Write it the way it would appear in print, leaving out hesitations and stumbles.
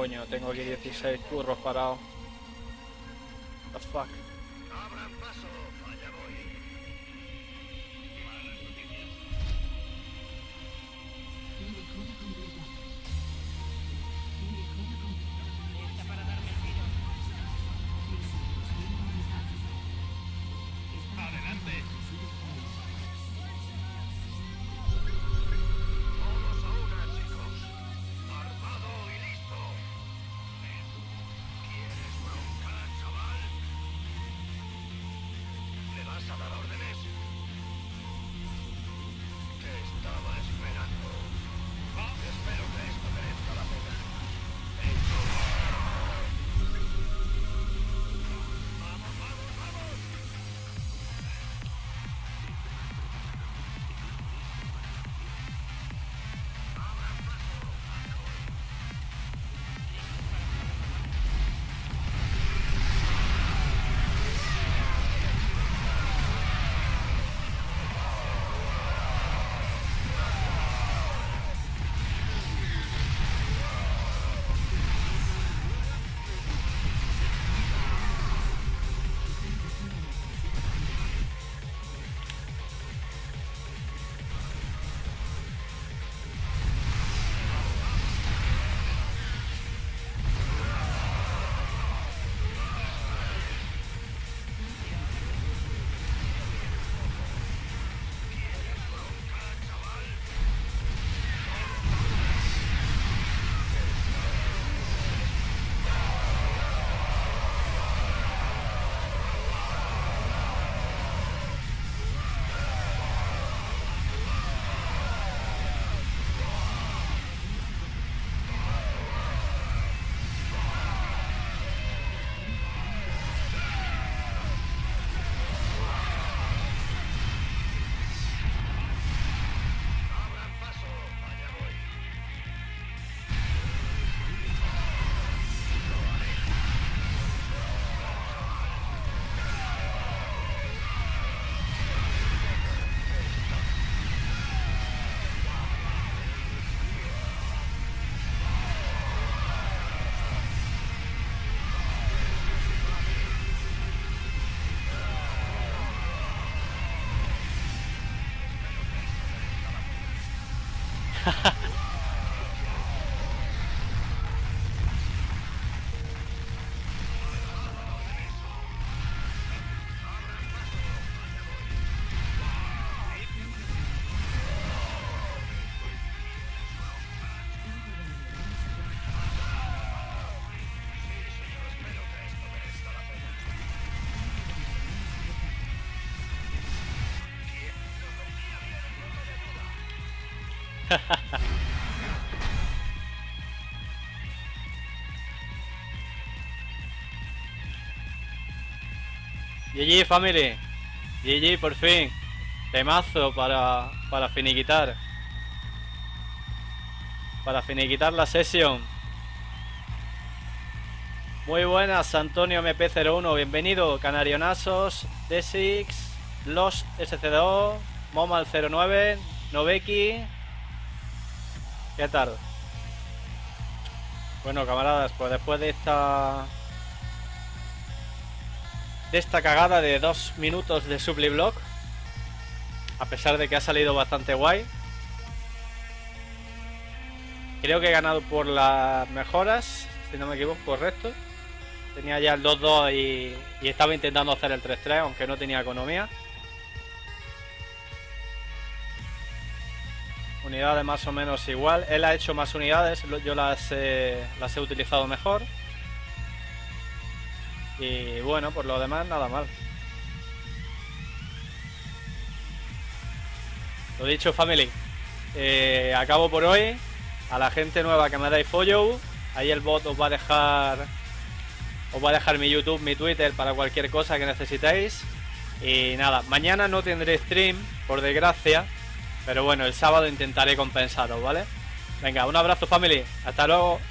coño, tengo aquí 16 curros parados. The fuck. Abran paso, allá voy. Malas noticias. Lista para darme el tiro. Adelante. Todos a una, chicos. Armado y listo. ¿Quieres bronca, chaval? ¿Le vas a dar órdenes? Te estaba esperando. Espero que esto merezca la pena. ¡Hecho! ¡Vamos, vamos, vamos! ¡Abran paso! ¡Allá voy! ¡Abran paso! ¡Allá voy! Espero que esto merezca la pena. GG family. GG por fin. Temazo para finiquitar. Para finiquitar la sesión. Muy buenas, Antonio MP01. Bienvenido, Canarionasos, D6, Lost SCDO, Momal09, Noveki. ¿Qué tal? Bueno, camaradas, pues después de esta cagada de 2 minutos de Supply-Block, a pesar de que ha salido bastante guay, creo que he ganado por las mejoras, si no me equivoco, correcto. Tenía ya el 2-2 y estaba intentando hacer el 3-3, aunque no tenía economía. Unidades más o menos igual. Él ha hecho más unidades, yo las he utilizado mejor. Y bueno, por lo demás, nada mal. Lo dicho, family. Acabo por hoy. A la gente nueva que me dais follow, ahí el bot os va a dejar mi YouTube, mi Twitter para cualquier cosa que necesitéis. Y nada, mañana no tendré stream, por desgracia, pero bueno, el sábado intentaré compensaros, ¿vale? Venga, un abrazo, family. Hasta luego.